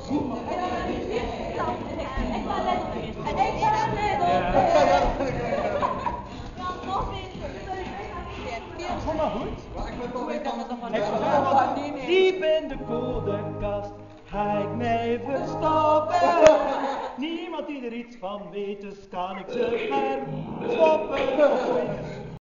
Kom maar goed. Maar ik ben toch niet Diep in de koelkast ga ik mij verstoppen. Niemand die er iets van weet, dus kan ik ze verstoppen.